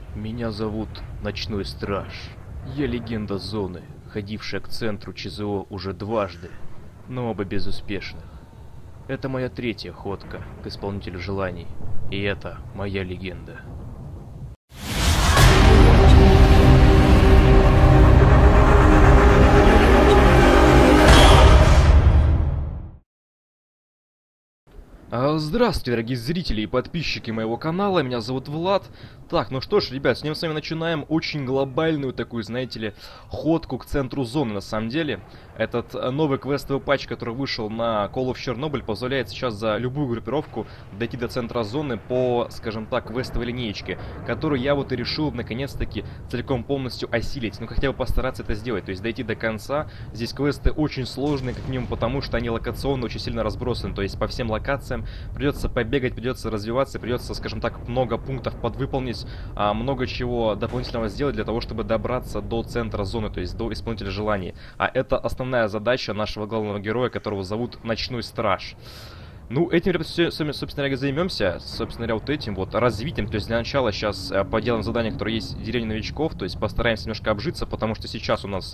Меня зовут Ночной Страж. Я легенда зоны, ходившая к центру ЧЗО уже дважды, но оба безуспешных. Это моя третья ходка к исполнителю желаний, и это моя легенда. Здравствуйте, дорогие зрители и подписчики моего канала, меня зовут Влад. Так, ну что ж, ребят, сегодня мы с вами начинаем очень глобальную такую, знаете ли, ходку к центру зоны, на самом деле. Этот новый квестовый патч, который вышел на Call of Chernobyl, позволяет сейчас за любую группировку дойти до центра зоны по, скажем так, квестовой линеечке, которую я вот и решил, наконец-таки, целиком полностью осилить, ну хотя бы постараться это сделать, то есть дойти до конца. Здесь квесты очень сложные, как минимум потому, что они локационно очень сильно разбросаны, то есть по всем локациям придется побегать, придется развиваться, придется, скажем так, много пунктов подвыполнить, много чего дополнительного сделать для того, чтобы добраться до центра зоны, то есть до исполнителя желаний. А это основная задача нашего главного героя, которого зовут Ночной Страж. Ну, этим, ребят, собственно говоря, займемся, собственно говоря, вот этим вот развитием. То есть для начала сейчас поделаем задание, которое есть в деревне новичков, то есть постараемся немножко обжиться, потому что сейчас у нас,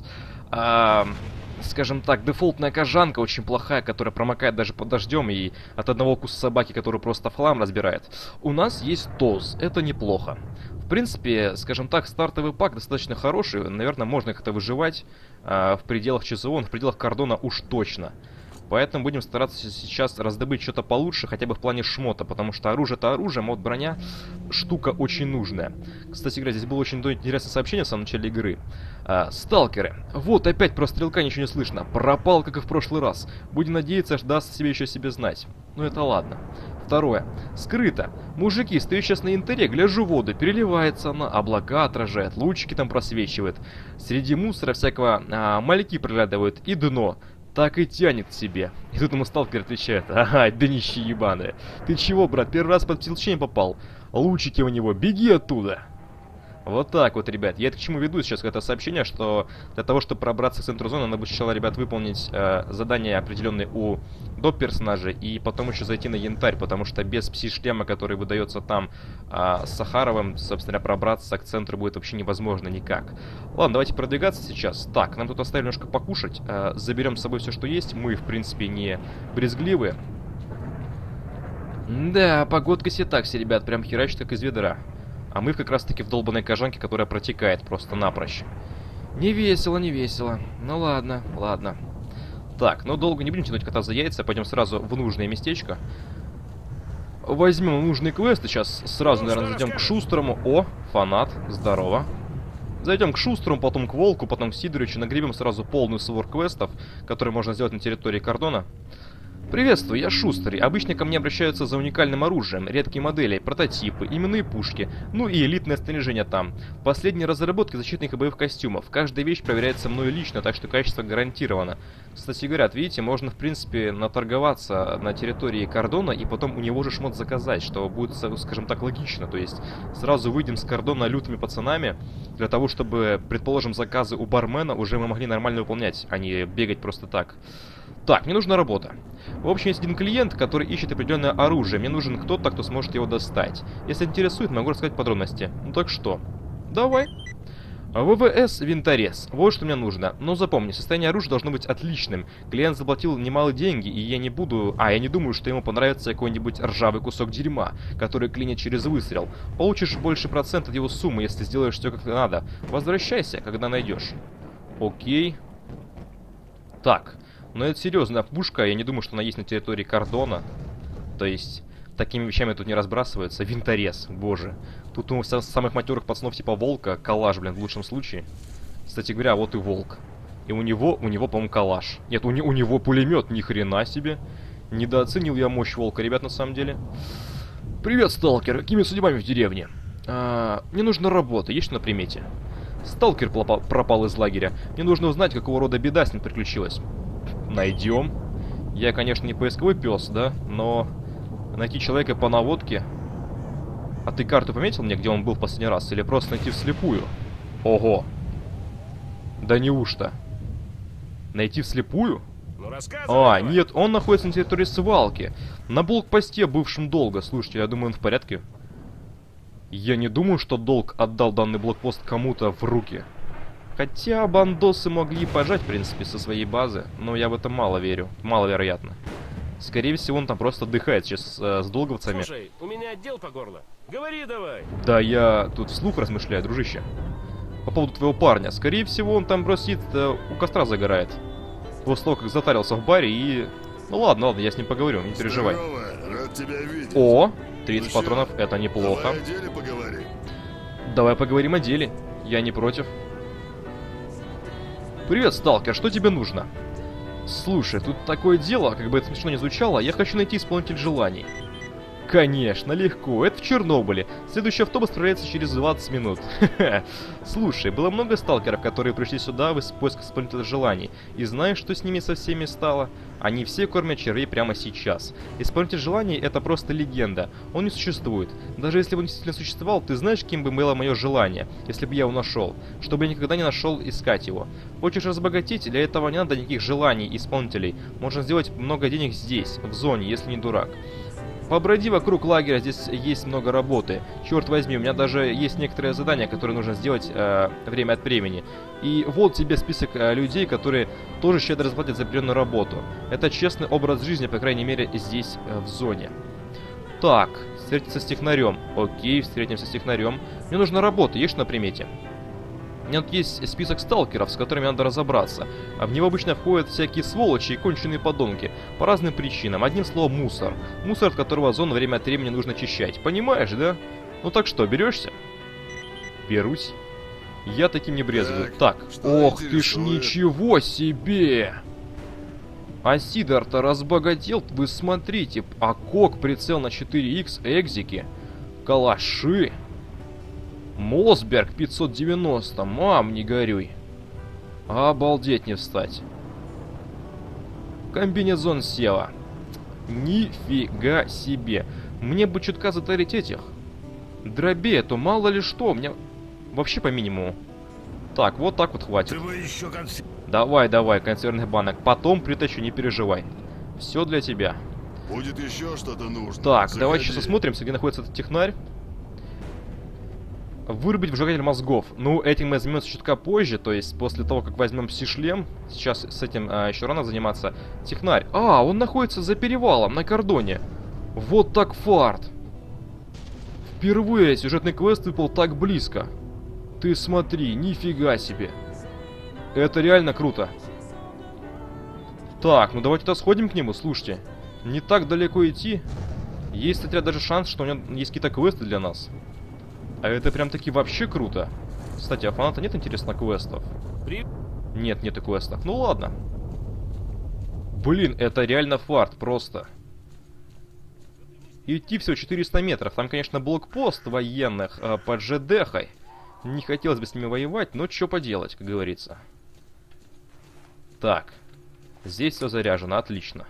скажем так, дефолтная кожанка очень плохая, которая промокает даже под дождем и от одного укуса собаки, который просто в хлам разбирает. У нас есть ТОЗ, это неплохо. В принципе, скажем так, стартовый пак достаточно хороший, наверное, можно как-то выживать в пределах ЧЗО, в пределах кордона уж точно. Поэтому будем стараться сейчас раздобыть что-то получше, хотя бы в плане шмота, потому что оружие это оружие, мод броня штука очень нужная. Кстати говоря, здесь было очень интересное сообщение в самом начале игры. Сталкеры. Вот опять про стрелка ничего не слышно. Пропал, как и в прошлый раз. Будем надеяться, что даст себе еще себе знать. Ну это ладно. Второе. Скрыто. Мужики, стою сейчас на янтаре, гляжу в воду, переливается она, облака отражает, лучики там просвечивает. Среди мусора всякого мальки проглядывают и дно. Так и тянет к себе. И тут ему сталкер отвечает: ага, днище ебаное. Ты чего, брат, первый раз под птелчень попал? Лучики у него, беги оттуда. Вот так вот, ребят. Я это к чему веду сейчас, это сообщение, что для того, чтобы пробраться к центру зоны, надо будет сначала, ребят, выполнить задания определенные у доп. Персонажей, и потом еще зайти на янтарь, потому что без пси-шлема, который выдается там с Сахаровым, собственно, пробраться к центру будет вообще невозможно никак. Ладно, давайте продвигаться сейчас. Так, нам тут оставили немножко покушать. Заберем с собой все, что есть. Мы, в принципе, не брезгливые. Да, погодка себе так все, ребят, прям херачит, как из ведра. А мы как раз-таки в долбанной кожанке, которая протекает просто напрочь. Не весело, не весело. Ну ладно, ладно. Так, ну долго не будем тянуть кота за яйца. Пойдем сразу в нужное местечко. Возьмем нужный квест. И сейчас сразу, наверное, зайдем к Шустрому. О, фанат, здорово. Зайдем к Шустрому, потом к Волку, потом к Сидоровичу. Нагребем сразу полную свор квестов, которые можно сделать на территории кордона. Приветствую, я Шустрый. Обычно ко мне обращаются за уникальным оружием, редкие модели, прототипы, именные пушки, ну и элитное снаряжение там. Последние разработки защитных и боевых костюмов. Каждая вещь проверяется мною лично, так что качество гарантировано. Кстати говоря, видите, можно в принципе наторговаться на территории кордона и потом у него же шмот заказать, что будет, скажем так, логично. То есть сразу выйдем с кордона лютыми пацанами, для того, чтобы, предположим, заказы у бармена уже мы могли нормально выполнять, а не бегать просто так. Так, мне нужна работа. В общем, есть один клиент, который ищет определенное оружие. Мне нужен кто-то, кто сможет его достать. Если интересует, могу рассказать подробности. Ну так что? Давай. ВВС винторез. Вот что мне нужно. Но запомни, состояние оружия должно быть отличным. Клиент заплатил немалые деньги, и я не буду... я не думаю, что ему понравится какой-нибудь ржавый кусок дерьма, который клинит через выстрел. Получишь больше процент от его суммы, если сделаешь все как надо. Возвращайся, когда найдешь. Окей. Так. Но это серьезная пушка, я не думаю, что она есть на территории кордона. То есть, такими вещами тут не разбрасываются. Винторез, боже. Тут у самых матерых пацанов типа Волка калаш, блин, в лучшем случае. Кстати говоря, вот и Волк. И у него, по-моему, калаш. Нет, у него пулемет, ни хрена себе. Недооценил я мощь Волка, ребят, на самом деле. Привет, сталкер, какими судьбами в деревне? Мне нужна работа, есть что на примете? Сталкер пропал из лагеря. Мне нужно узнать, какого рода беда с ним приключилась. Найдем. Я, конечно, не поисковый пес, да, но найти человека по наводке. А ты карту пометил мне, где он был в последний раз? Или просто найти вслепую? Ого. Да неужто? Найти вслепую? Нет, он находится на территории свалки. На блокпосте, бывшем долго. Слушайте, я думаю, он в порядке. Я не думаю, что Долг отдал данный блокпост кому-то в руки. Хотя бандосы могли пожать, в принципе, со своей базы, но я в это мало верю. Маловероятно. Скорее всего, он там просто отдыхает сейчас с долговцами. Слушай, у меня отдел по горло. Говори давай. Да я тут вслух размышляю, дружище. По поводу твоего парня. Скорее всего, он там просто сидит, у костра загорает. После того, как затарился в баре и... Ну ладно, ладно, я с ним поговорю, не переживай. Здорово, рад тебя видеть. О, 30 Ну патронов, чё, это неплохо. Давай о деле поговорим. Давай поговорим о деле. Я не против. Привет, сталкер, что тебе нужно? Слушай, тут такое дело, как бы это смешно не звучало, я хочу найти исполнитель желаний. Конечно, легко, это в Чернобыле. Следующий автобус отправляется через 20 минут. Слушай, было много сталкеров, которые пришли сюда в поиск исполнителя желаний. И знаешь, что с ними со всеми стало? Они все кормят червей прямо сейчас. Исполнитель желаний — это просто легенда. Он не существует. Даже если бы он действительно существовал, ты знаешь, кем бы было мое желание, если бы я его нашел? Чтобы я никогда не нашел искать его. Хочешь разбогатеть? Для этого не надо никаких желаний исполнителей. Можно сделать много денег здесь, в зоне, если не дурак. Поброди вокруг лагеря, здесь есть много работы. Черт возьми, у меня даже есть некоторые задания, которые нужно сделать время от времени. И вот тебе список людей, которые тоже щедро заплатят за определенную работу. Это честный образ жизни, по крайней мере, здесь, в зоне. Так, встретиться с технарем. Окей, встретимся с технарем. Мне нужна работа, есть на примете? У меня тут есть список сталкеров, с которыми надо разобраться. А в него обычно входят всякие сволочи и конченые подонки. По разным причинам. Одним словом, мусор. Мусор, от которого зону время от времени нужно очищать. Понимаешь, да? Ну так что, берешься? Берусь. Я таким не брезгую. Так, ох ты ж ничего себе! А Сидор-то разбогател, вы смотрите. А Кок прицел на 4х, экзики, калаши. Мосберг 590, мам, не горюй. Обалдеть не встать. Комбинезон Сева. Нифига себе. Мне бы чутка затарить этих. Дробей, то мало ли что. Мне вообще по минимуму. Так, вот так вот хватит. Давай, давай, консервных банок. Потом притащу, не переживай. Все для тебя. Будет еще что-то нужно. Так, Заходи. давай сейчас осмотримся, где находится этот технарь. Вырубить вжигатель мозгов. Ну, этим мы займемся чутка позже, то есть после того, как возьмем Си-шлем. Сейчас с этим еще рано заниматься. Технарь. А, он находится за перевалом, на кордоне. Вот так фарт. Впервые сюжетный квест выпал так близко. Ты смотри, нифига себе. Это реально круто. Так, ну давайте туда сходим к нему, слушайте. Не так далеко идти. Есть, кстати, даже шанс, что у него есть какие-то квесты для нас. А это прям таки вообще круто. Кстати, а фаната нет, интересно, квестов? Нет, нету квестов. Ну ладно. Блин, это реально фарт, просто. Идти всего 400 метров. Там, конечно, блокпост военных под ЖДХой. Не хотелось бы с ними воевать, но что поделать, как говорится. Так. Здесь все заряжено, отлично.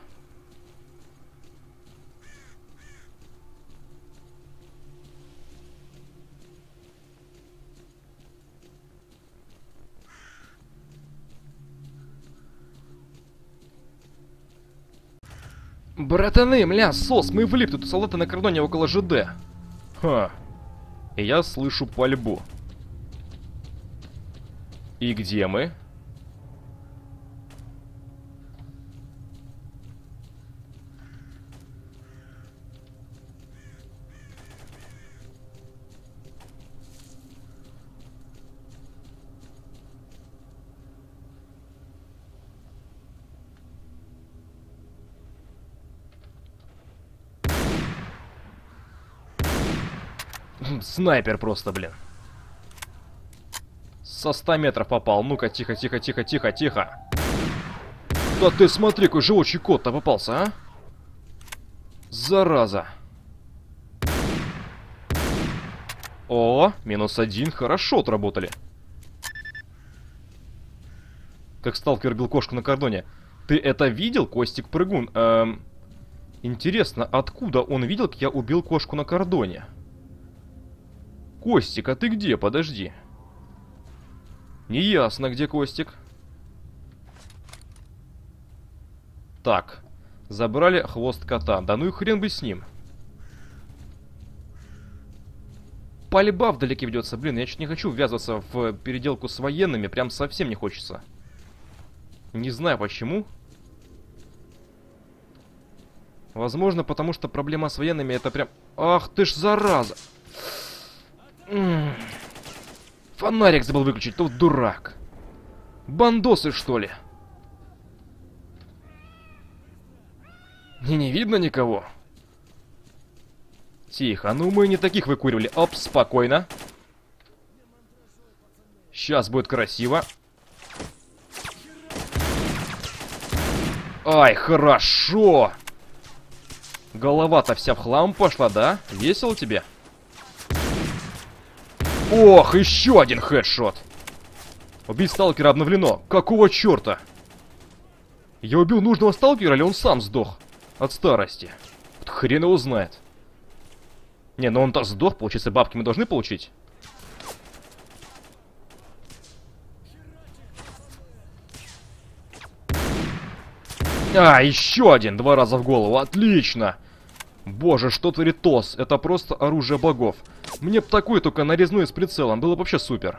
Братаны, мля, сос, мы влип, тут солдаты на кордоне около ЖД. Ха. И я слышу пальбу. И где мы? Снайпер просто, блин. Со 100 метров попал. Ну-ка, тихо, тихо, тихо, тихо, тихо. Да ты смотри, какой живучий кот-то попался, а? Зараза. О, -1, хорошо отработали. Как сталкер бил кошку на кордоне. Ты это видел, Костик-прыгун? Интересно, откуда он видел, как я убил кошку на кордоне? Костик, а ты где? Подожди. Неясно, где Костик. Так. Забрали хвост кота. Да ну и хрен бы с ним. Пальба вдалеке ведется. Блин, я чуть не хочу ввязываться в переделку с военными. Прям совсем не хочется. Не знаю почему. Возможно, потому что проблема с военными это прям... Ах ты ж зараза! Фонарик забыл выключить, тот дурак. Бандосы, что ли? Не видно никого. Тихо, ну мы не таких выкуривали. Оп, спокойно. Сейчас будет красиво. Ай, хорошо. Голова-то вся в хлам пошла, да? Весело тебе? Ох, еще один хедшот. Убить сталкера обновлено. Какого черта? Я убил нужного сталкера или он сам сдох? От старости. Вот хрен его знает. Не, ну он-то сдох, получается, бабки мы должны получить. А, еще один, 2 раза в голову, отлично. Боже, что творит ТОС, это просто оружие богов. Мне б такое, только нарезное с прицелом, было бы вообще супер.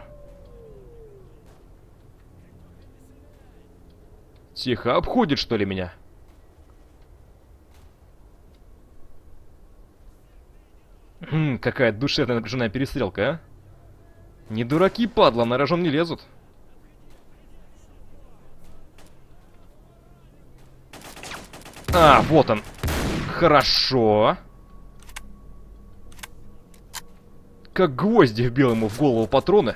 Тихо, обходит что ли меня? Какая душевная напряженная перестрелка, а? Не дураки, падла, на рожон не лезут. А, вот он. Хорошо. Как гвозди вбил ему в голову патроны.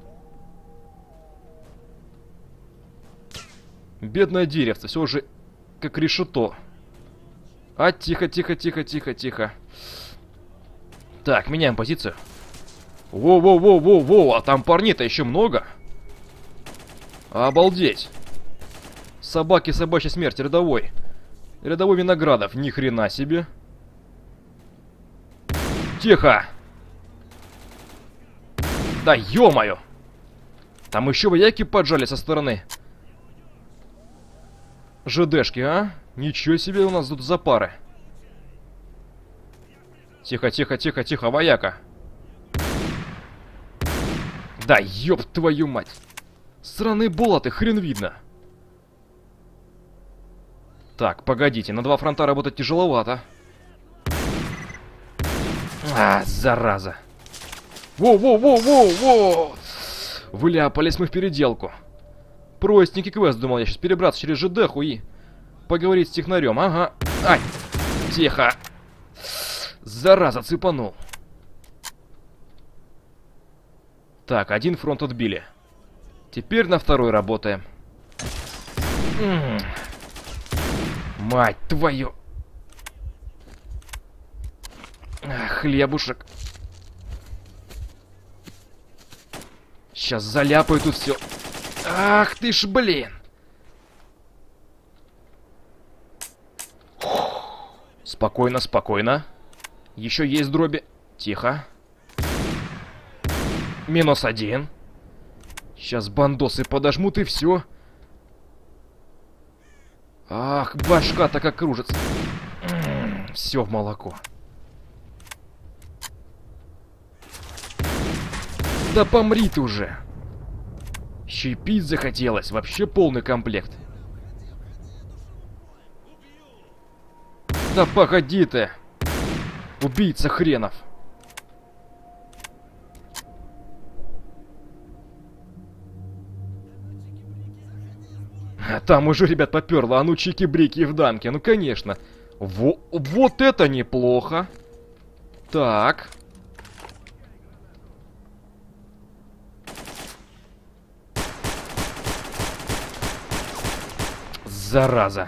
Бедное деревце, все уже как решето. А, тихо, тихо, тихо, тихо, тихо. Так, меняем позицию. Воу-воу-воу-воу-воу, а там парней-то еще много. Обалдеть. Собаки собачьей смерти, рядовой. Рядовой Виноградов, ни хрена себе. Тихо. Да ё-моё. Там еще вояки поджали со стороны ЖДшки, а? Ничего себе у нас тут за пары. Тихо, тихо, тихо, тихо, вояка. Да ёб твою мать. Сраные болоты, хрен видно. Так, погодите, на 2 фронта работать тяжеловато. А, зараза. Воу-воу-воу-воу-воу. Вляпались мы в переделку. Простенький квест, думал я сейчас перебраться через ЖДху и поговорить с технарем. Ага. Ай, тихо. Зараза, цепанул. Так, 1 фронт отбили. Теперь на 2 работаем. Мать твою. Хлебушек. Сейчас заляпаю тут все. Ах ты ж, блин. Спокойно, спокойно. Еще есть дроби. Тихо. -1. Сейчас бандосы подожмут и все. Ах, башка-то как кружится. Все в молоко. Да помри ты уже. Еще и пить захотелось. Вообще полный комплект. Да погоди ты. Убийца хренов. А там уже, ребят, поперло. А ну, чики-брики в дамке. Ну, конечно. Вот это неплохо. Так. Зараза.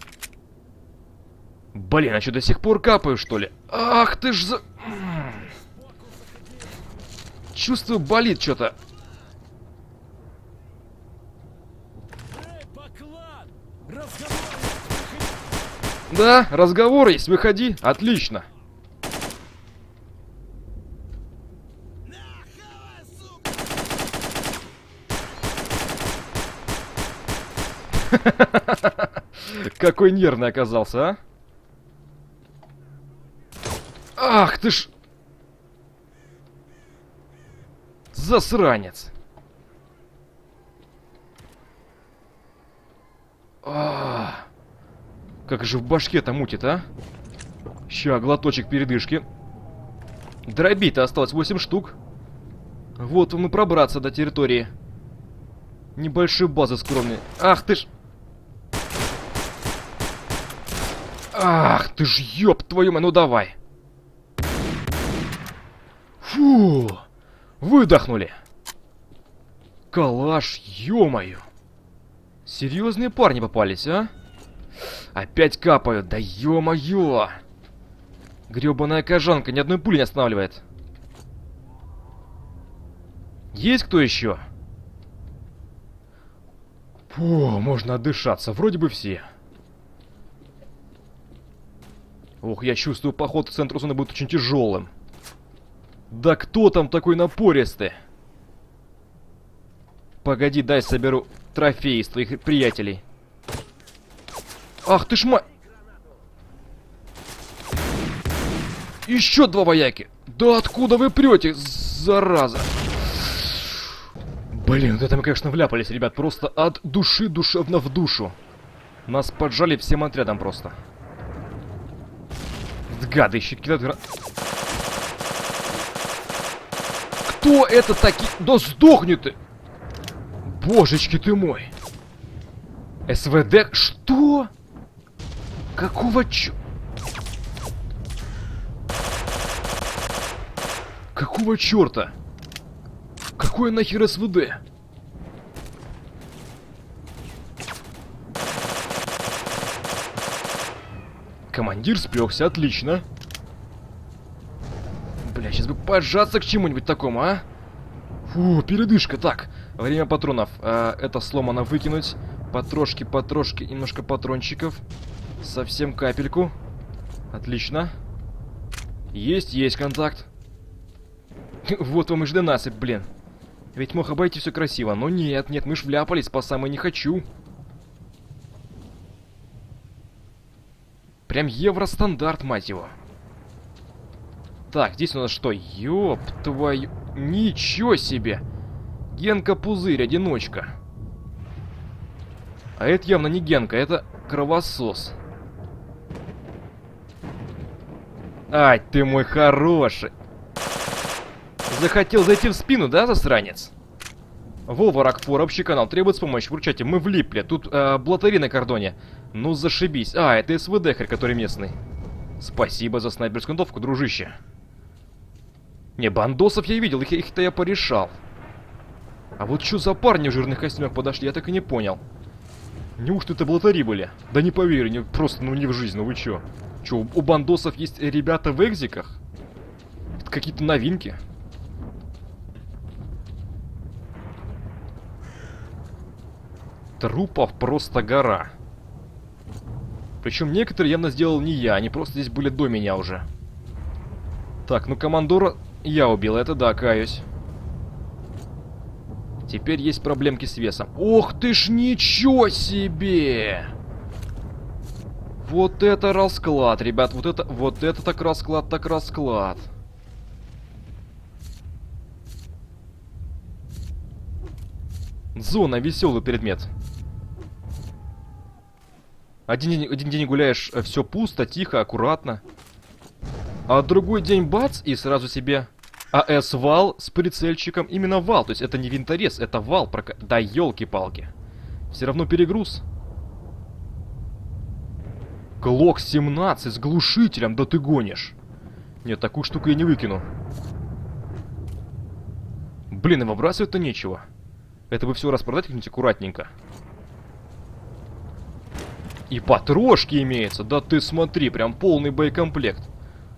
Блин, а что, до сих пор капаю, что ли? Ах ты ж за... Чувствую, болит что-то. Да, разговор есть, выходи. Отлично. Какой нервный оказался, а? Ах ты ж... Засранец! Как же в башке-то мутит, а? Ща, глоточек передышки. Дробить-то осталось 8 штук. Вот вам и пробраться до территории. Небольшой базы скромной. Ах ты ж... Ах ты ж, ёб твою мать, ну давай. Фу, выдохнули. Калаш, ё-моё. Серьезные парни попались, а? Опять капают, да ё-моё. Грёбаная кожанка ни одной пули не останавливает. Есть кто еще? Фу, можно отдышаться, вроде бы все. Ох, я чувствую, поход к центру зоны будет очень тяжелым. Да кто там такой напористый? Погоди, дай соберу трофеи из твоих приятелей. Ах ты ж мать! Еще 2 вояки! Да откуда вы прете, зараза? Блин, вот это мы, конечно, вляпались, ребят. Просто от души душевно в душу. Нас поджали всем отрядом просто. Гады еще кидают... Кто это такие? Да сдохни ты! Божечки ты мой! СВД... Что? Какого чё... Какого чёрта? Какое нахер СВД? Командир спёкся, отлично. Бля, сейчас бы пожаться к чему-нибудь такому, а? Фу, передышка. Так, время патронов. Это сломано выкинуть. Потрошки, немножко патрончиков. Совсем капельку. Отлично. Есть контакт. Вот вам и жды насыпь, блин. Ведь мог обойти все красиво. Но нет, мы ж вляпались по самой не хочу. Прям евростандарт, мать его. Так, здесь у нас что? Ёб твою... Ничего себе! Генка-пузырь, одиночка. А это явно не Генка, это кровосос. Ай, ты мой хороший. Захотел зайти в спину, да, засранец? Вова Рокфор, общий канал, требует помощи. Вручайте, мы влипли. Тут блатари на кордоне. Ну зашибись. А, это СВД-харь, который местный. Спасибо за снайперскую винтовку, дружище. Не, бандосов я видел, их-то я порешал. А вот что за парни в жирных костюмах подошли, я так и не понял. Неужто это блатари были? Да не поверю, не, просто, ну не в жизнь, ну вы чё? Чё, у бандосов есть ребята в экзиках? Это какие-то новинки. Трупов просто гора. Причем некоторые явно сделал не я, они просто здесь были до меня уже. Так, ну командора я убил, это да, каюсь. Теперь есть проблемки с весом. Ох ты ж, ничего себе! Вот это расклад, ребят, вот это так расклад, так расклад. Зона, веселый предмет. Один день гуляешь, все пусто, тихо, аккуратно. А другой день бац, и сразу себе АС-вал с прицельчиком. Именно вал, то есть это не винторез, это вал. Да елки-палки. Все равно перегруз. Глок 17 с глушителем, да ты гонишь. Нет, такую штуку я не выкину. Блин, и выбрасывать-то нечего. Это бы все распродать как-нибудь аккуратненько. И патрошки имеются. Да ты смотри, прям полный боекомплект.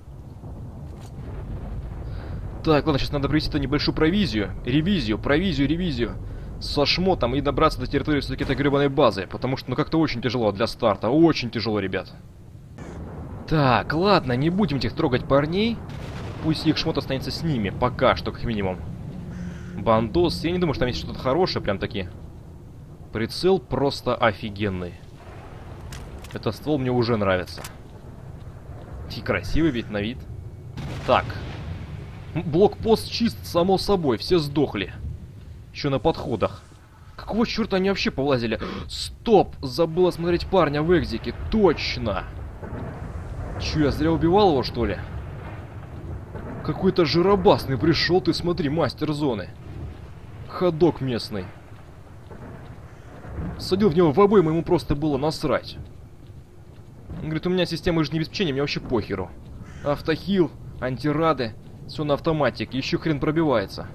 Так, ладно, сейчас надо провести небольшую провизию. Ревизию. Со шмотом и добраться до территории все-таки этой гребаной базы. Потому что, ну, как-то очень тяжело для старта. Очень тяжело, ребят. Так, ладно, не будем этих трогать парней. Пусть их шмот останется с ними. Пока что, как минимум. Бандос, я не думаю, что там есть что-то хорошее, прям таки. Прицел просто офигенный. Этот ствол мне уже нравится. И красивый ведь на вид. Так. Блокпост чист, само собой, все сдохли. Еще на подходах. Какого черта они вообще повлазили? Стоп! Забыла смотреть парня в экзике. Точно! Че, я зря убивал его, что ли? Какой-то жиробасный пришел, ты смотри, мастер зоны. Ходок местный. Садил в него в обойму, ему просто было насрать. Он говорит, у меня система жизнеобеспечения, мне вообще похеру. Автохил, антирады, все на автоматике, еще хрен пробивается.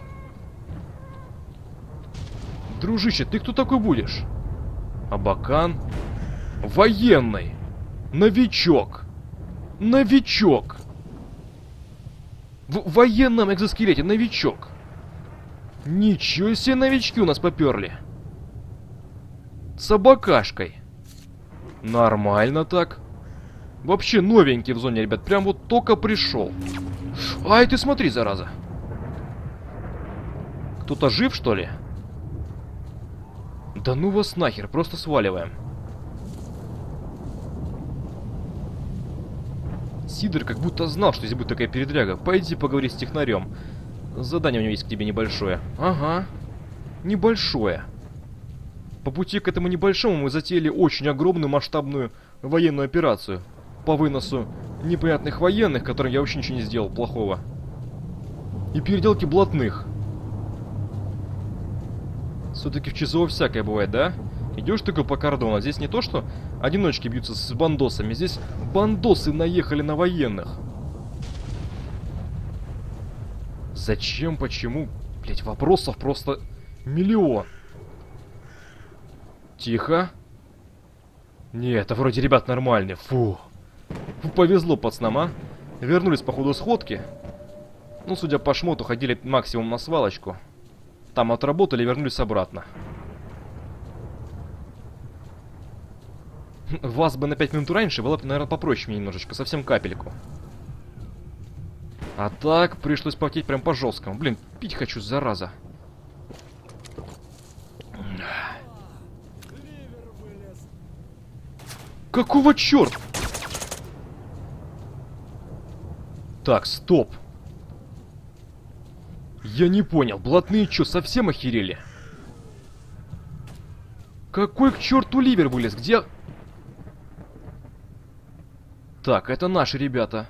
Дружище, ты кто такой будешь? Абакан? Военный! Новичок! Новичок! В военном экзоскелете новичок! Ничего себе новички у нас поперли! С абакашкой! Нормально так. Вообще новенький в зоне, ребят, прям вот только пришел. Ай, ты смотри, зараза! Кто-то жив, что ли? Да ну вас нахер, просто сваливаем. Сидор как будто знал, что здесь будет такая передряга. Пойди поговори с технарем. Задание у него есть к тебе небольшое. Ага. Небольшое. По пути к этому небольшому мы затеяли очень огромную масштабную военную операцию. По выносу непонятных военных, которым я вообще ничего не сделал плохого. И переделки блатных. Все-таки в ЧСО всякое бывает, да? Идешь такой по кордону, здесь не то, что одиночки бьются с бандосами, здесь бандосы наехали на военных. Зачем, почему? Блять, вопросов просто миллион. Тихо. Не, это вроде ребят нормальные. Фу. Повезло пацанам, а? Вернулись по ходу сходки. Ну, судя по шмоту, ходили максимум на свалочку. Там отработали и вернулись обратно. Вас бы на 5 минут раньше было бы, наверное, попроще мне немножечко. Совсем капельку. А так, пришлось потеть прям по жесткому. Блин, пить хочу, зараза. Какого черта? Так, стоп. Я не понял, блатные что, совсем охерели? Какой к черту ливер вылез? Где... Так, это наши ребята.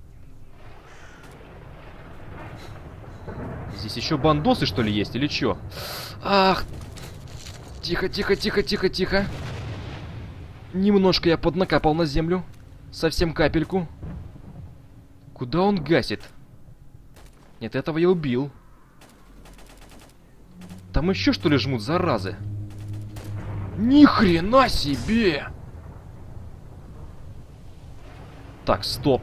Здесь еще бандосы, что ли, есть, или что? Ах! Тихо, тихо, тихо, тихо, тихо. Немножко я поднакапал на землю. Совсем капельку. Куда он гасит? Нет, этого я убил. Там еще что ли жмут, заразы? Ни хрена себе! Так, стоп.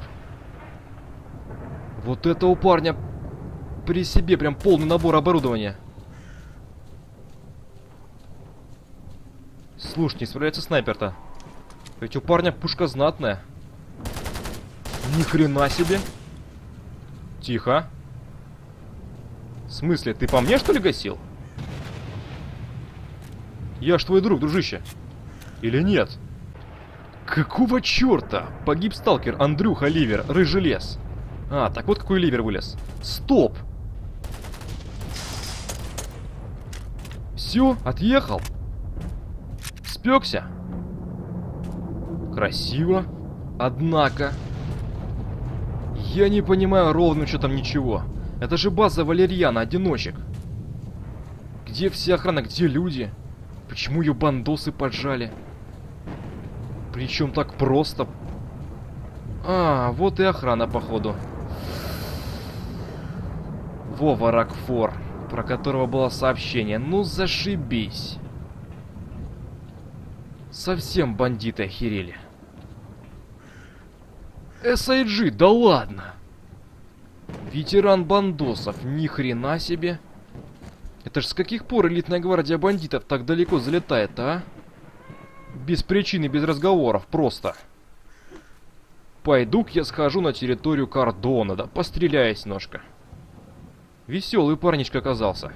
Вот это у парня при себе прям полный набор оборудования. Слушай, не справляется снайпер-то. Ведь у парня пушка знатная. Ни хрена себе. Тихо. В смысле, ты по мне что ли гасил? Я ж твой друг, дружище. Или нет? Какого черта? Погиб сталкер Андрюха Ливер, рыжий лес. А, так вот какой ливер вылез. Стоп! Все, отъехал. Спекся. Красиво. Однако... Я не понимаю ровно, что там ничего. Это же база Валерьяна, одиночек. Где вся охрана, где люди? Почему ее бандосы поджали? Причем так просто. А, вот и охрана, походу. Вова Рокфор, про которого было сообщение. Ну, зашибись. Совсем бандиты охерели. SIG, да ладно. Ветеран бандосов, ни хрена себе. Это ж с каких пор элитная гвардия бандитов так далеко залетает, а? Без причины, без разговоров, просто. Пойду-ка я схожу на территорию кордона, да постреляюсь немножко. Веселый парничка оказался.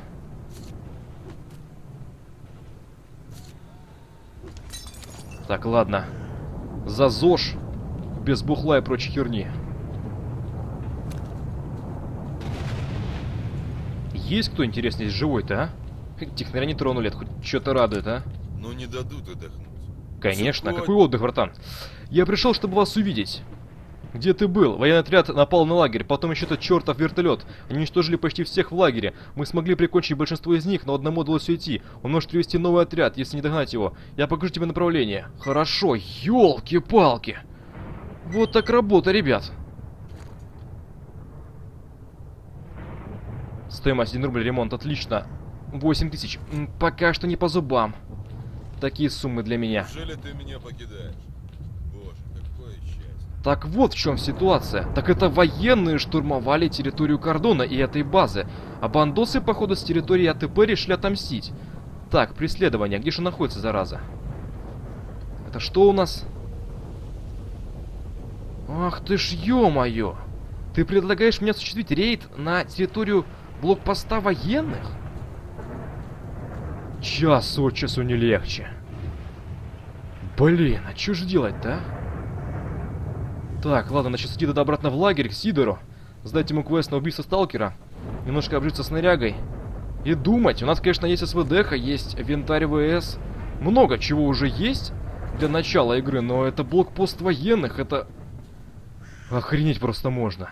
Так, ладно. За ЗОЖ, без бухла и прочей херни. Есть кто, интереснее, живой-то, а? Технаря не тронули, это хоть что-то радует, а? Но не дадут отдохнуть. Конечно, Сухой. какой отдых, братан? Я пришел, чтобы вас увидеть. Где ты был? Военный отряд напал на лагерь, потом еще этот чертов вертолет. Они уничтожили почти всех в лагере. Мы смогли прикончить большинство из них, но одному удалось уйти. Он может привести новый отряд, если не догнать его. Я покажу тебе направление. Хорошо, елки-палки. Вот так работа, ребят. Стоимость 1 рубль, ремонт, отлично. 8000. Пока что не по зубам. Такие суммы для меня. Неужели ты меня покидаешь? Боже, какое счастье. Так вот в чем ситуация. Так это военные штурмовали территорию кордона и этой базы. А бандосы, походу, с территории АТП решили отомстить. Так, преследование. Где же находится, зараза? Это что у нас? Ах ты ж, ё-моё! Ты предлагаешь мне осуществить рейд на территорию блокпоста военных? Час от часу не легче. Блин, а что же делать-то, а? Так, ладно, значит, идти туда обратно в лагерь, к Сидору. Сдать ему квест на убийство сталкера. Немножко обжиться снарягой. И думать. У нас, конечно, есть СВД-ха, есть винтарь ВС. Много чего уже есть для начала игры, но это блокпост военных, это... Охренеть просто можно.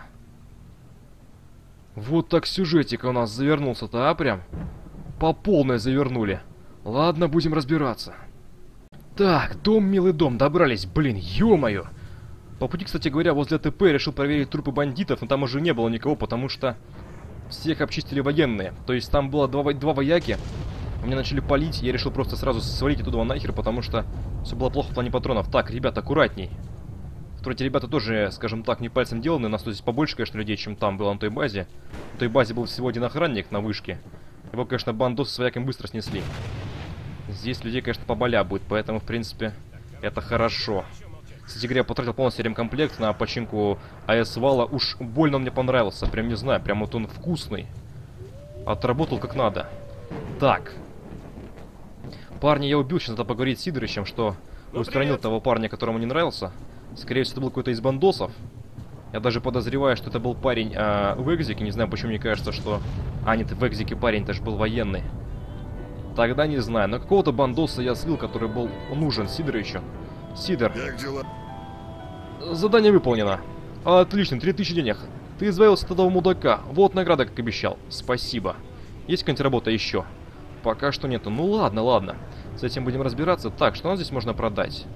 Вот так сюжетик у нас завернулся-то, а прям? По полной завернули. Ладно, будем разбираться. Так, дом, милый дом, добрались, блин, ё-моё. По пути, кстати говоря, возле АТП я решил проверить трупы бандитов, но там уже не было никого, потому что всех обчистили военные. То есть там было два вояки, меня начали палить, я решил просто сразу свалить оттуда нахер, потому что все было плохо в плане патронов. Так, ребят, аккуратней. Эти ребята тоже, скажем так, не пальцем деланы. У нас тут здесь побольше, конечно, людей, чем там было на той базе. На той базе был всего один охранник на вышке. Его, конечно, бандосы с вояками быстро снесли. Здесь людей, конечно, поболя будет, поэтому, в принципе, это хорошо. Кстати говоря, я потратил полностью ремкомплект на починку АС-вала. Уж больно он мне понравился. Прям не знаю, прям вот он вкусный. Отработал как надо. Так. Парня я убил, сейчас надо поговорить с Сидорычем, что устранил того парня, которому не нравился. Скорее всего, это был какой-то из бандосов. Я даже подозреваю, что это был парень в Экзике. Не знаю, почему мне кажется, что... А, нет, в Экзике парень тоже был военный. Тогда не знаю. Но какого-то бандоса я слил, который был нужен Сидорычу. Сидор. Как дела? Задание выполнено. Отлично, 3000 денег. Ты избавился от этого мудака. Вот награда, как обещал. Спасибо. Есть какая-нибудь работа еще? Пока что нету. Ну ладно, ладно. С этим будем разбираться. Так, что у нас здесь можно продать?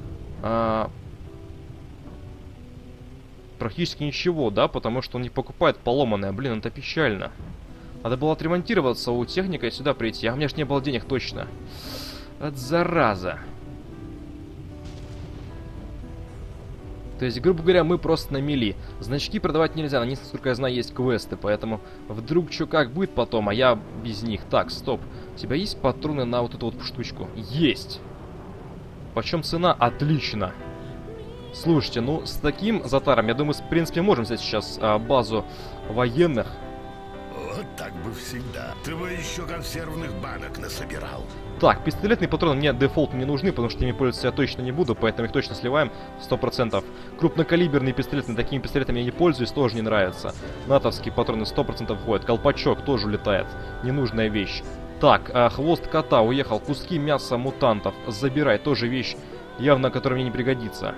Практически ничего, да? Потому что он не покупает поломанное. Блин, это печально. Надо было отремонтироваться у техника и сюда прийти. А у меня ж не было денег точно. От зараза. То есть, грубо говоря, мы просто на мели. Значки продавать нельзя, на них, насколько я знаю, есть квесты. Поэтому вдруг что как будет потом, а я без них. Так, стоп. У тебя есть патроны на вот эту вот штучку? Есть. Почем цена? Отлично. Слушайте, ну с таким затаром, я думаю, в принципе, можем взять сейчас базу военных. Вот так бы всегда. Ты бы еще консервных банок насобирал. Так, пистолетные патроны мне дефолт не нужны, потому что ими пользоваться я точно не буду, поэтому их точно сливаем 100%. Крупнокалиберные пистолеты, такими пистолетами я не пользуюсь, тоже не нравится. Натовские патроны 100% входят. Колпачок тоже улетает. Ненужная вещь. Так, хвост кота уехал. Куски мяса мутантов. Забирай, тоже вещь, явно, которая мне не пригодится.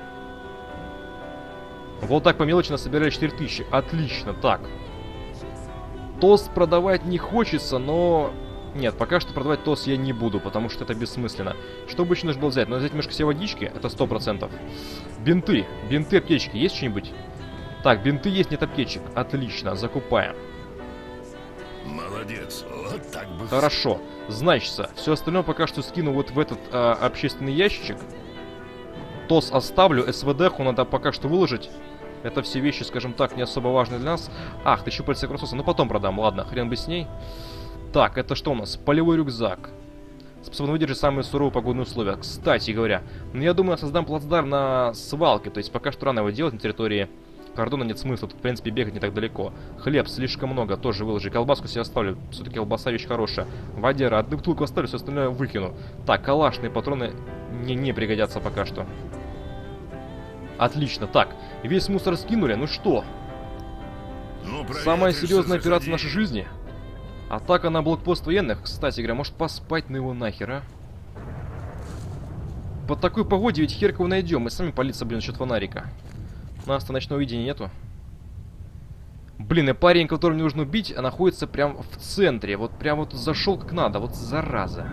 Вот так по мелочи насобирали 4000. Отлично, так. Тост продавать не хочется, но... Нет, пока что продавать тост я не буду, потому что это бессмысленно. Что бы еще нужно было взять? Надо взять немножко себе водички, это 100%. Бинты. Бинты, аптечки. Есть что-нибудь? Так, бинты есть, нет аптечек. Отлично, закупаем. Молодец. Вот так бы... Хорошо. Значится, все остальное пока что скину вот в этот общественный ящичек. ТОС оставлю, СВД-ху надо пока что выложить. Это все вещи, скажем так, не особо важные для нас. Ах, 1000 пальцев кроссоса, ну потом продам, ладно, хрен бы с ней. Так, это что у нас? Полевой рюкзак. Способен выдержать самые суровые погодные условия. Кстати говоря, я думаю, я создам плацдарм на свалке. То есть пока что рано его делать на территории кордона, нет смысла. Тут, в принципе, бегать не так далеко. Хлеб слишком много, тоже выложи. Колбаску себе оставлю. Все-таки колбаса вещь хорошая. Водера, одну бутылку оставлю, все остальное выкину. Так, калашные патроны мне не пригодятся пока что. Отлично, так. Весь мусор скинули, ну что? Ну, Самая серьезная операция в нашей жизни? Атака на блокпост военных. Кстати говоря, может поспать на его нахер, а? Под такой погоде ведь хер кого найдем. Мы сами палиться, блин, насчет фонарика. У нас-то ночного видения нету. Блин, и парень, которого мне нужно убить, находится прям в центре. Вот прям вот зашел как надо. Вот зараза.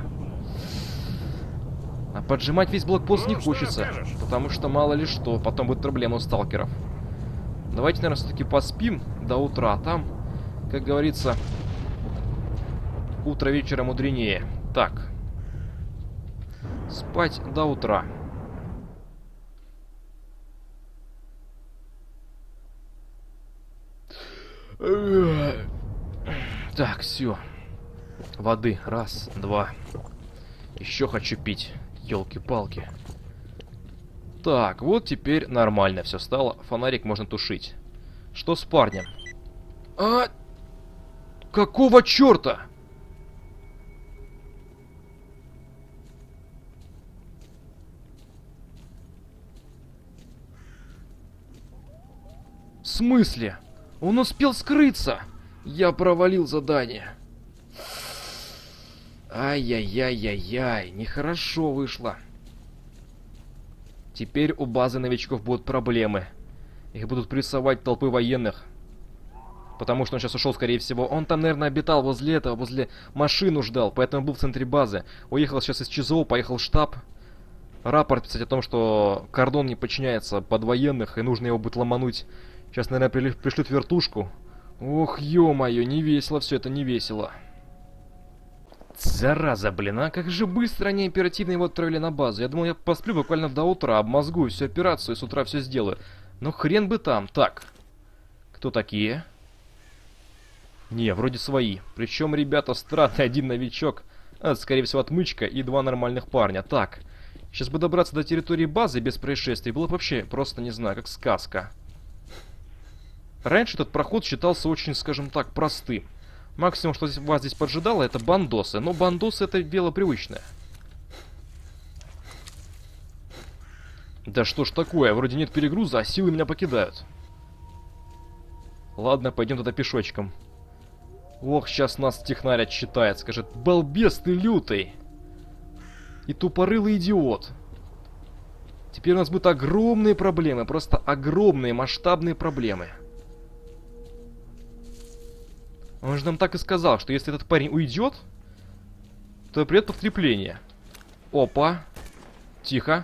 А поджимать весь блокпост не хочется. Потому что мало ли что. Потом будет проблема у сталкеров. Давайте, наверное, все-таки поспим до утра. Там, как говорится, утро вечера мудренее. Так. Спать до утра. Так, все. Воды. Раз, два. Еще хочу пить. Ёлки-палки. Так, вот теперь нормально все стало. Фонарик можно тушить. Что с парнем? А? Какого черта? В смысле? Он успел скрыться. Я провалил задание. Ай-яй-яй-яй-яй. Нехорошо вышло. Теперь у базы новичков будут проблемы. Их будут прессовать толпы военных. Потому что он сейчас ушел, скорее всего. Он там, наверное, обитал возле этого, возле машину ждал. Поэтому был в центре базы. Уехал сейчас из ЧЗО, поехал в штаб. Рапорт писать о том, что кордон не подчиняется под военных, и нужно его будет ломануть. Сейчас, наверное, пришлют вертушку. Ох, ё-моё, не весело все это, не весело. Зараза, блин, а как же быстро они оперативно его отправили на базу. Я думал, я посплю буквально до утра, обмозгую всю операцию и с утра все сделаю. Но хрен бы там. Так, кто такие? Не, вроде свои. Причем ребята странные, один новичок, скорее всего, отмычка и два нормальных парня. Так, сейчас бы добраться до территории базы без происшествий было бы вообще просто, не знаю, как сказка. Раньше этот проход считался очень, скажем так, простым. Максимум, что вас здесь поджидало, это бандосы. Но бандосы — это дело привычное. Да что ж такое, вроде нет перегруза, а силы меня покидают. Ладно, пойдем туда пешочком. Ох, сейчас нас технарь отчитает, скажет: балбес ты лютый и тупорылый идиот. Теперь у нас будут огромные проблемы, просто огромные масштабные проблемы. Он же нам так и сказал, что если этот парень уйдет, то придет подкрепление. Опа. Тихо.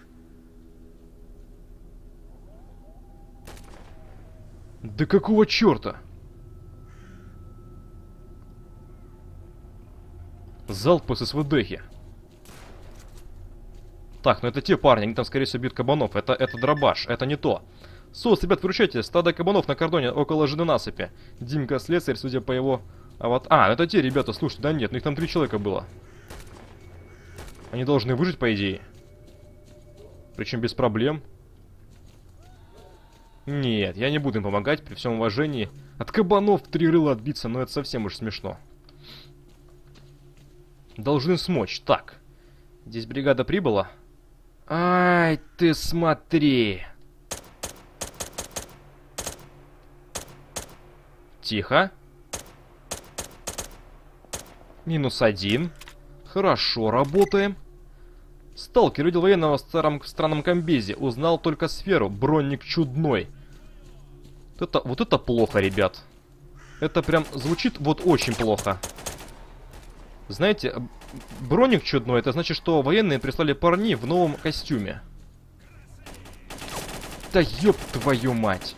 Да какого черта? Залп с СВДхи. Так, ну это те парни, они там, скорее всего, бьют кабанов. Это дробаш, это не то. СОС, ребят, выручайте, стадо кабанов на кордоне около ЖД насыпи. Димка слесарь, судя по его... это те ребята, слушайте, да нет, ну их там 3 человека было. Они должны выжить, по идее. Причем без проблем. Нет, я не буду им помогать, при всем уважении. От кабанов 3 рыла отбиться, но это совсем уж смешно. Должны смочь. Так, здесь бригада прибыла. Ай, ты смотри. Тихо. -1. Хорошо, работаем. Сталкер видел военного в странном комбезе. Узнал только сферу. Бронник чудной. Вот это плохо, ребят. Это прям звучит вот очень плохо. Знаете, броник чудной, это значит, что военные прислали парней в новом костюме. Да ёб твою мать.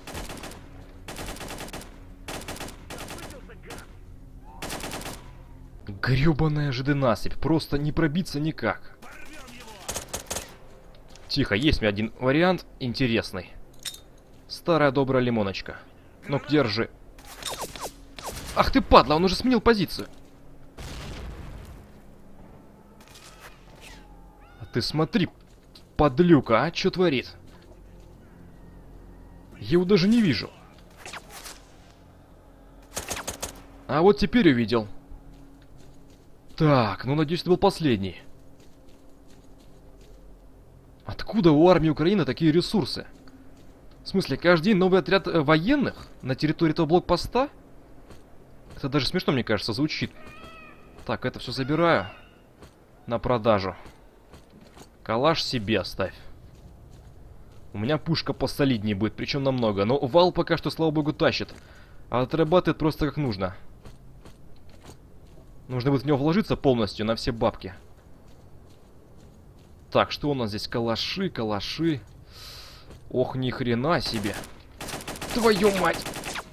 Грёбаная ЖД-насыпь. Просто не пробиться никак. Тихо, есть у меня один вариант интересный. Старая добрая лимоночка. Ну-ка, держи. Ах ты падла, он уже сменил позицию. А ты смотри, подлюка, а? Чё творит? Я его даже не вижу. А вот теперь увидел. Так, ну надеюсь, это был последний. Откуда у армии Украины такие ресурсы? В смысле, каждый день новый отряд военных на территории этого блокпоста? Это даже смешно, мне кажется, звучит. Так, это все забираю. На продажу. Калаш себе оставь. У меня пушка посолиднее будет, причем намного. Но вал пока что, слава богу, тащит. А отрабатывает просто как нужно. Нужно будет в него вложиться полностью на все бабки. Так, что у нас здесь? Калаши, калаши. Ох, ни хрена себе. Твою мать!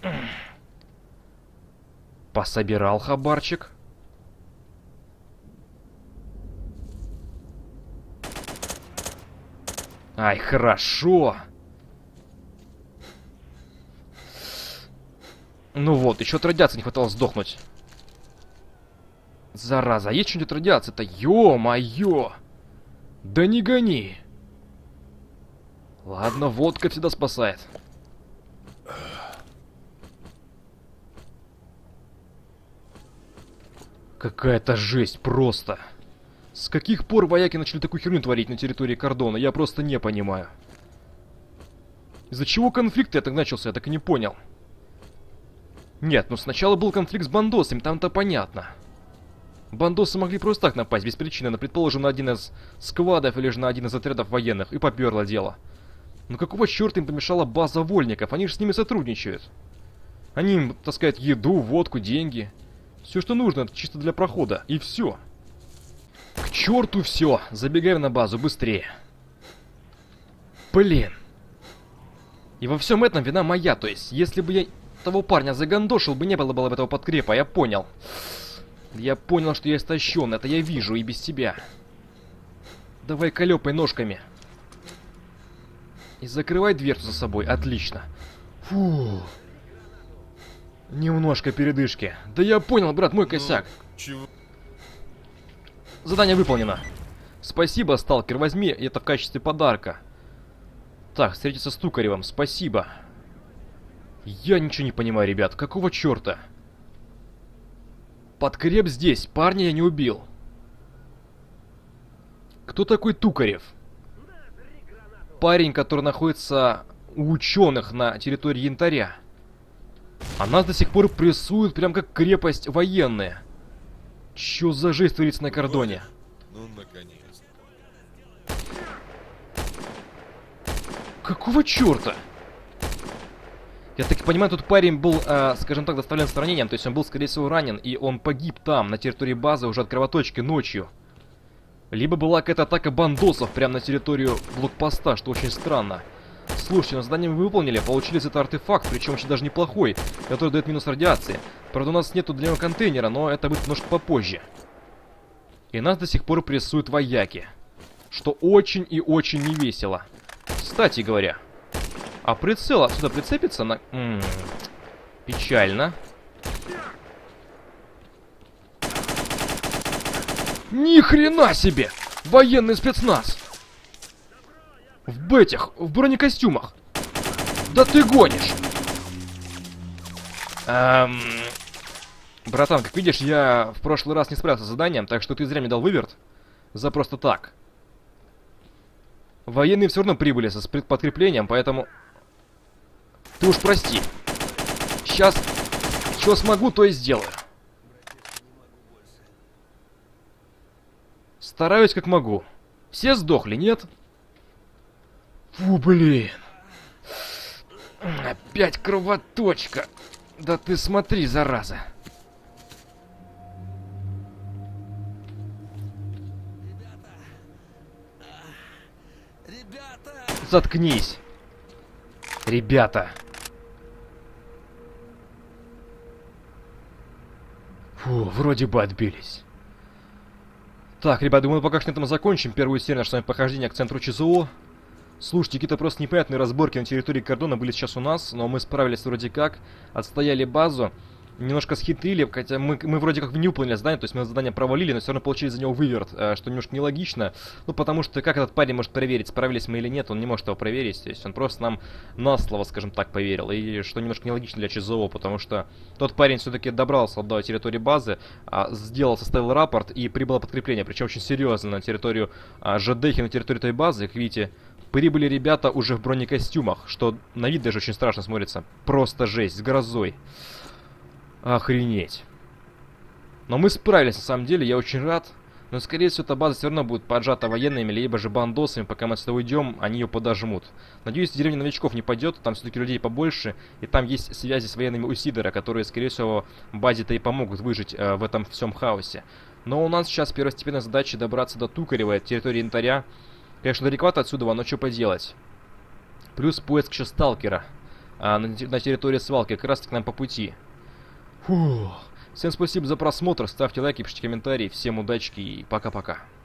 Пособирал хабарчик. Ай, хорошо. Ну вот, еще от радиации не хватало сдохнуть. Зараза, а есть что-нибудь от радиации-то? Ё-моё! Да не гони! Ладно, водка всегда спасает. Какая-то жесть просто. С каких пор вояки начали такую херню творить на территории кордона? Я просто не понимаю. Из-за чего конфликт я так начался, я так и не понял. Нет, ну сначала был конфликт с бандосами, там-то понятно. Бандосы могли просто так напасть, без причины, предположим, на один из сквадов или же на один из отрядов военных, и поперло дело. Но какого черта им помешала база вольников? Они же с ними сотрудничают. Они им таскают еду, водку, деньги. Все, что нужно, чисто для прохода, и все. К черту все! Забегаем на базу, быстрее. Блин. И во всем этом вина моя, то есть, если бы я того парня загандошил бы, не было бы этого подкрепа, я понял. Я понял, что я истощен, это я вижу и без тебя. Давай колёпай ножками. И закрывай дверцу за собой, отлично. Фу. Немножко передышки. Да я понял, брат, мой косяк. Чего? Задание выполнено. Спасибо, сталкер, возьми это в качестве подарка. Так, встретиться с Тукаревым, спасибо. Я ничего не понимаю, ребят, какого черта? Подкреп здесь, парня я не убил. Кто такой Тукарев? Парень, который находится у ученых на территории Янтаря. А нас до сих пор прессуют, прям как крепость военная. Чё за жесть творится на кордоне? Ну, наконец-то. Какого черта? Я так понимаю, тут парень был, скажем так, доставлен с ранением. То есть он был, скорее всего, ранен, и он погиб там, на территории базы, уже от кровоточки ночью. Либо была какая-то атака бандосов прямо на территорию блокпоста, что очень странно. Слушайте, но задание мы выполнили, получили за это артефакт, причем очень даже неплохой, который дает минус радиации. Правда, у нас нету длинного контейнера, но это будет немножко попозже. И нас до сих пор прессуют вояки, что очень и очень невесело. Кстати говоря, а прицел отсюда прицепится на... печально. Ни хрена себе! Военный спецназ! В бронекостюмах! Да ты гонишь! Братан, как видишь, я в прошлый раз не справился с заданием, так что ты зря мне дал выверт. За просто так. Военные все равно прибыли с подкреплением, поэтому... Ты уж прости. Сейчас, что смогу, то и сделаю. Стараюсь как могу. Все сдохли, нет? Фу, блин. Опять кровоточка. Да ты смотри, зараза. Заткнись. Ребята. Фу, вроде бы отбились. Так, ребят, думаю, пока что на этом закончим первую серию нашего похождения к центру ЧЗО. Слушайте, какие-то просто непонятные разборки на территории кордона были сейчас у нас, но мы справились вроде как, отстояли базу, немножко схитрили, хотя мы вроде как не выполнили задание, то есть мы задание провалили, но все равно получили за него выверт, что немножко нелогично. Ну, потому что как этот парень может проверить, справились мы или нет, он не может его проверить, то есть он просто нам на слово, скажем так, поверил, и что немножко нелогично для ЧЗО, потому что тот парень все-таки добрался до территории базы, составил рапорт, и прибыло подкрепление, причем очень серьезно на территорию ЖДХи, на территорию той базы, как видите. Прибыли ребята уже в бронекостюмах, что на вид даже очень страшно смотрится. Просто жесть, с грозой. Охренеть. Но мы справились, на самом деле, я очень рад. Но, скорее всего, эта база все равно будет поджата военными, либо же бандосами. Пока мы отсюда уйдем, они ее подожмут. Надеюсь, деревня новичков не пойдет, там все-таки людей побольше. И там есть связи с военными у Сидора, которые, скорее всего, базе-то и помогут выжить в этом всем хаосе. Но у нас сейчас первостепенная задача добраться до Тукарева, территории янтаря. Конечно, далековато отсюда, но что поделать. Плюс поиск еще сталкера на территории свалки, как раз таки нам по пути. Фух. Всем спасибо за просмотр, ставьте лайки, пишите комментарии. Всем удачи и пока-пока.